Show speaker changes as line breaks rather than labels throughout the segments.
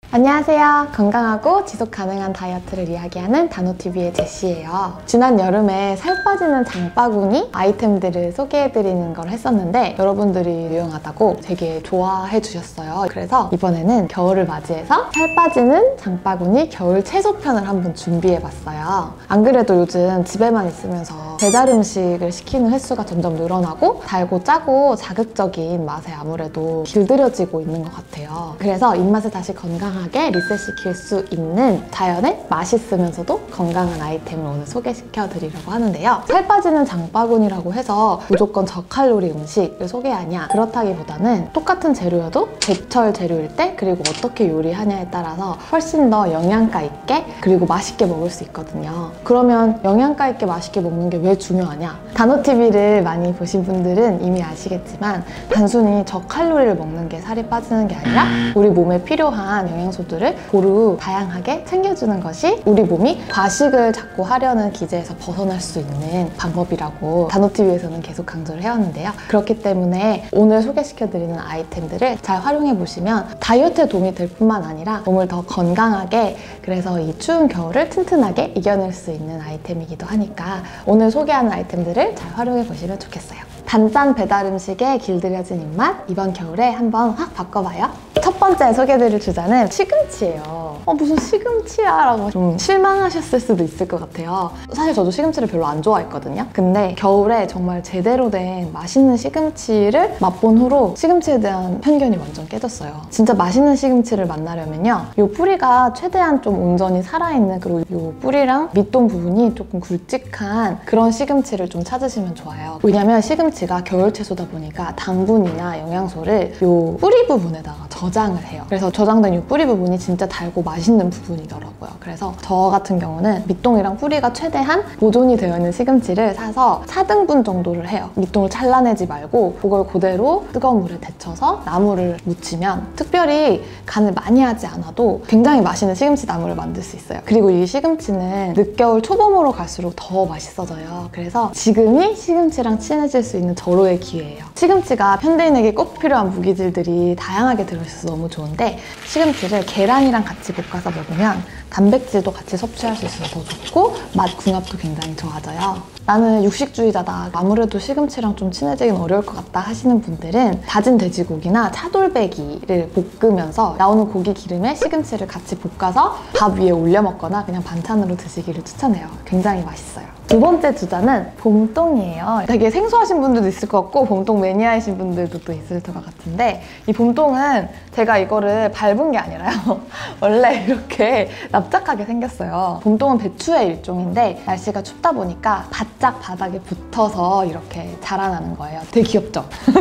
안녕하세요. 건강하고 지속 가능한 다이어트를 이야기하는 단호TV의 제시예요. 지난 여름에 살 빠지는 장바구니 아이템들을 소개해드리는 걸 했었는데 여러분들이 유용하다고 되게 좋아해 주셨어요. 그래서 이번에는 겨울을 맞이해서 살 빠지는 장바구니 겨울 채소편을 한번 준비해봤어요. 안 그래도 요즘 집에만 있으면서 배달 음식을 시키는 횟수가 점점 늘어나고 달고 짜고 자극적인 맛에 아무래도 길들여지고 있는 것 같아요. 그래서 입맛을 다시 건강하게 리셋시킬 수 있는 자연의 맛있으면서도 건강한 아이템을 오늘 소개시켜 드리려고 하는데요. 살 빠지는 장바구니라고 해서 무조건 저칼로리 음식을 소개하냐? 그렇다기보다는 똑같은 재료여도 제철 재료일 때 그리고 어떻게 요리하냐에 따라서 훨씬 더 영양가 있게 그리고 맛있게 먹을 수 있거든요. 그러면 영양가 있게 맛있게 먹는 게 왜 중요하냐? 단호TV를 많이 보신 분들은 이미 아시겠지만 단순히 저칼로리를 먹는 게 살이 빠지는 게 아니라 우리 몸에 필요한 영양소들을 고루 다양하게 챙겨주는 것이 우리 몸이 과식을 자꾸 하려는 기제에서 벗어날 수 있는 방법이라고 단호TV에서는 계속 강조를 해왔는데요. 그렇기 때문에 오늘 소개시켜드리는 아이템들을 잘 활용해보시면 다이어트에 도움이 될 뿐만 아니라 몸을 더 건강하게 그래서 이 추운 겨울을 튼튼하게 이겨낼 수 있는 아이템이기도 하니까 오늘 소개하는 아이템들을 잘 활용해보시면 좋겠어요. 단짠 배달 음식에 길들여진 입맛 이번 겨울에 한번 확 바꿔봐요. 첫 번째 소개해드릴 주자는 시금치예요. 무슨 시금치야? 라고 좀 실망하셨을 수도 있을 것 같아요. 사실 저도 시금치를 별로 안 좋아했거든요. 근데 겨울에 정말 제대로 된 맛있는 시금치를 맛본 후로 시금치에 대한 편견이 완전 깨졌어요. 진짜 맛있는 시금치를 만나려면요. 이 뿌리가 최대한 좀 온전히 살아있는 그리고 이 뿌리랑 밑동 부분이 조금 굵직한 그런 시금치를 좀 찾으시면 좋아요. 왜냐면 시금치가 겨울 채소다 보니까 당분이나 영양소를 이 뿌리 부분에다가 저장을 해요. 그래서 저장된 이 뿌리 부분이 진짜 달고 맛있는 부분이더라고요. 그래서 저 같은 경우는 밑동이랑 뿌리가 최대한 보존이 되어 있는 시금치를 사서 4등분 정도를 해요. 밑동을 잘라내지 말고 그걸 그대로 뜨거운 물에 데쳐서 나물을 무치면 특별히 간을 많이 하지 않아도 굉장히 맛있는 시금치 나물을 만들 수 있어요. 그리고 이 시금치는 늦겨울 초봄으로 갈수록 더 맛있어져요. 그래서 지금이 시금치랑 친해질 수 있는 절호의 기회예요. 시금치가 현대인에게 꼭 필요한 무기질들이 다양하게 들어있어서 너무 좋은데 시금치를 계란이랑 같이 볶아서 먹으면 단백질도 같이 섭취할 수 있어서 더 좋고 맛 궁합도 굉장히 좋아져요. 나는 육식주의자다. 아무래도 시금치랑 좀 친해지긴 어려울 것 같다 하시는 분들은 다진 돼지고기나 차돌배기를 볶으면서 나오는 고기 기름에 시금치를 같이 볶아서 밥 위에 올려 먹거나 그냥 반찬으로 드시기를 추천해요. 굉장히 맛있어요. 두 번째 주자는 봄동이에요. 되게 생소하신 분들도 있을 것 같고 봄동 매니아이신 분들도 또 있을 것 같은데 이 봄동은 제가 이거를 밟은 게 아니라요. 원래 이렇게 납작하게 생겼어요. 봄동은 배추의 일종인데 날씨가 춥다 보니까 바짝 바닥에 붙어서 이렇게 자라나는 거예요. 되게 귀엽죠?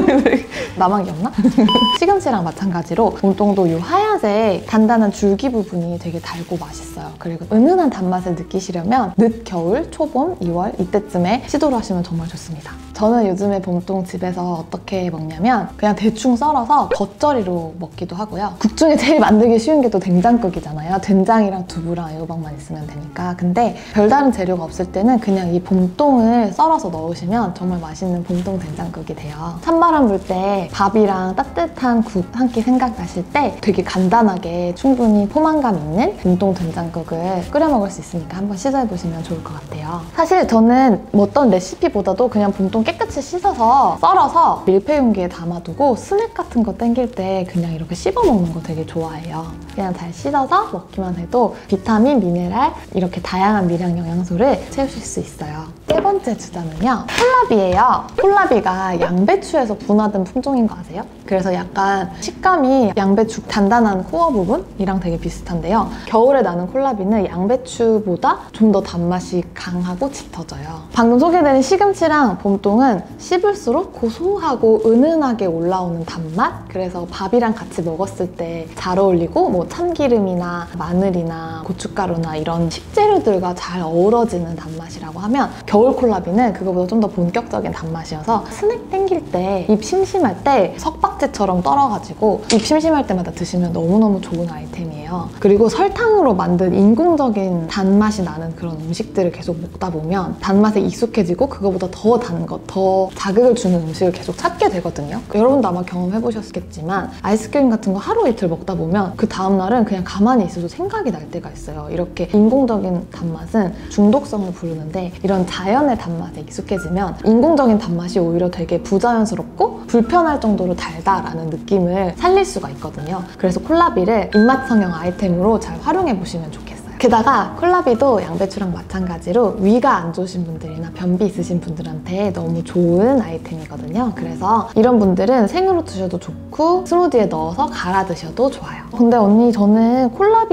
나만 귀엽나? 시금치랑 마찬가지로 봄동도 이 하얀색 단단한 줄기 부분이 되게 달고 맛있어요. 그리고 은은한 단맛을 느끼시려면 늦겨울, 초봄, 2월 이때쯤에 시도를 하시면 정말 좋습니다. 저는 요즘에 봄동 집에서 어떻게 먹냐면 그냥 대충 썰어서 겉절이로 먹기도 하고요. 국 중에 제일 만들기 쉬운 게 또 된장국이잖아요. 된장이랑 두부랑 애호박만 있으면 되니까. 근데 별다른 재료가 없을 때는 그냥 이 봄동을 썰어서 넣으시면 정말 맛있는 봄동 된장국이 돼요. 찬바람 불 때 밥이랑 따뜻한 국 한 끼 생각나실 때 되게 간단하게 충분히 포만감 있는 봄동 된장국을 끓여 먹을 수 있으니까 한번 시도해보시면 좋을 것 같아요. 사실 저는 어떤 레시피보다도 그냥 봄동 깨끗이 씻어서 썰어서 밀폐 용기에 담아두고 스낵 같은 거 땡길 때 그냥 이렇게 씹어 먹는 거 되게 좋아해요. 그냥 잘 씻어서 먹기만 해도 비타민, 미네랄 이렇게 다양한 미량 영양소를 채우실 수 있어요. 세 번째 주자는요. 콜라비예요. 콜라비가 양배추에서 분화된 품종인 거 아세요? 그래서 약간 식감이 양배추 단단한 코어 부분이랑 되게 비슷한데요. 겨울에 나는 콜라비는 양배추보다 좀 더 단맛이 강하고 짙어져요. 방금 소개드린 시금치랑 봄동은 씹을수록 고소하고 은은하게 올라오는 단맛? 그래서 밥이랑 같이 먹었을 때 잘 어울리고 뭐 참기름이나 마늘이나 고춧가루나 이런 식재료들과 잘 어우러지는 단맛이라고 하면 겨울 콜라비는 그거보다 좀 더 본격적인 단맛이어서 스낵 땡길 때 입 심심할 때 석박지처럼 떨어가지고 입 심심할 때마다 드시면 너무너무 좋은 아이템이에요. 그리고 설탕으로 만든 인공적인 단맛이 나는 그런 음식들을 계속 먹다 보면 단맛에 익숙해지고 그거보다 더 단 것 더 자극을 주는 음식을 계속 찾게 되거든요. 여러분도 아마 경험해보셨겠지만 아이스크림 같은 거 하루 이틀 먹다 보면 그 다음날은 그냥 가만히 있어도 생각이 날 때가 있어요. 이렇게 인공적인 단맛은 중독성을 부르는데 이런 자연의 단맛에 익숙해지면 인공적인 단맛이 오히려 되게 부자연스럽고 불편할 정도로 달다라는 느낌을 살릴 수가 있거든요. 그래서 콜라비를 입맛 성형 아이템으로 잘 활용해보시면 좋겠어요. 게다가 콜라비도 양배추랑 마찬가지로 위가 안 좋으신 분들이나 변비 있으신 분들한테 너무 좋은 아이템이거든요. 그래서 이런 분들은 생으로 드셔도 좋고 스무디에 넣어서 갈아 드셔도 좋아요. 근데 언니 저는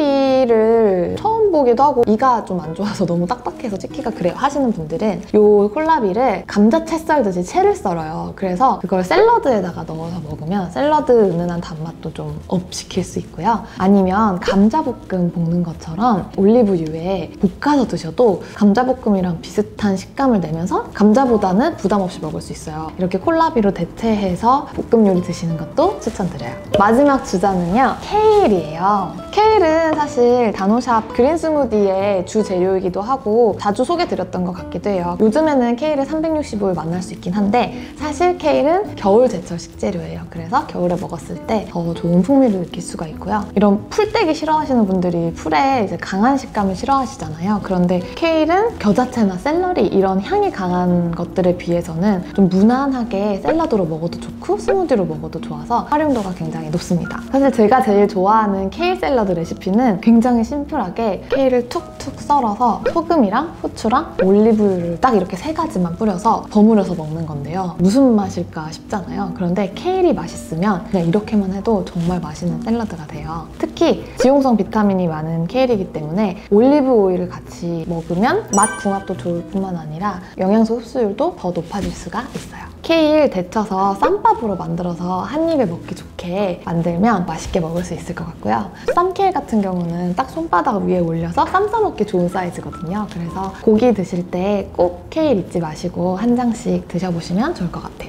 콜라비를 처음 보기도 하고 이가 좀 안 좋아서 너무 딱딱해서 찍기가 그래요 하시는 분들은 이 콜라비를 감자채 썰듯이 채를 썰어요. 그래서 그걸 샐러드에다가 넣어서 먹으면 샐러드 은은한 단맛도 좀 업시킬 수 있고요. 아니면 감자볶음 볶는 것처럼 올리브유에 볶아서 드셔도 감자볶음이랑 비슷한 식감을 내면서 감자보다는 부담 없이 먹을 수 있어요. 이렇게 콜라비로 대체해서 볶음 요리 드시는 것도 추천드려요. 마지막 주자는요, 케일이에요. 케일은 사실 다노샵 그린 스무디의 주 재료이기도 하고 자주 소개드렸던 것 같기도 해요. 요즘에는 케일을 365일 만날 수 있긴 한데 사실 케일은 겨울 제철 식재료예요. 그래서 겨울에 먹었을 때 더 좋은 풍미를 느낄 수가 있고요. 이런 풀떼기 싫어하시는 분들이 풀에 이제 강한 식감을 싫어하시잖아요. 그런데 케일은 겨자채나 샐러리 이런 향이 강한 것들에 비해서는 좀 무난하게 샐러드로 먹어도 좋고 스무디로 먹어도 좋아서 활용도가 굉장히 높습니다. 사실 제가 제일 좋아하는 케일 샐러드 레시피는 굉장히 심플하게 케일을 툭툭 썰어서 소금이랑 후추랑 올리브유를 딱 이렇게 3가지만 뿌려서 버무려서 먹는 건데요. 무슨 맛일까 싶잖아요. 그런데 케일이 맛있으면 그냥 이렇게만 해도 정말 맛있는 샐러드가 돼요. 특히 지용성 비타민이 많은 케일이기 때문에 올리브 오일을 같이 먹으면 맛 궁합도 좋을 뿐만 아니라 영양소 흡수율도 더 높아질 수가 있어요. 케일 데쳐서 쌈밥으로 만들어서 한 입에 먹기 좋게 만들면 맛있게 먹을 수 있을 것 같고요. 쌈케일 같은 경우는 딱 손바닥 위에 올려서 쌈 싸먹기 좋은 사이즈거든요. 그래서 고기 드실 때 꼭 케일 잊지 마시고 한 장씩 드셔보시면 좋을 것 같아요.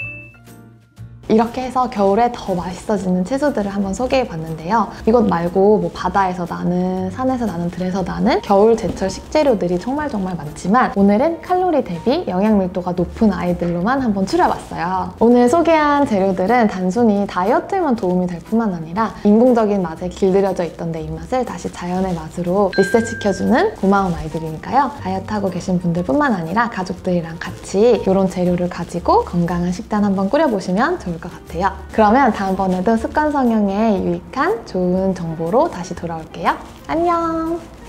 이렇게 해서 겨울에 더 맛있어지는 채소들을 한번 소개해봤는데요. 이것 말고 뭐 바다에서 나는, 산에서 나는, 들에서 나는 겨울 제철 식재료들이 정말 많지만 오늘은 칼로리 대비 영양 밀도가 높은 아이들로만 한번 추려봤어요. 오늘 소개한 재료들은 단순히 다이어트에만 도움이 될 뿐만 아니라 인공적인 맛에 길들여져 있던 내 입맛을 다시 자연의 맛으로 리셋시켜주는 고마운 아이들이니까요. 다이어트하고 계신 분들뿐만 아니라 가족들이랑 같이 이런 재료를 가지고 건강한 식단 한번 꾸려보시면 좋을 것 같아요. 그러면 다음번에도 습관 성형에 유익한 좋은 정보로 다시 돌아올게요. 안녕!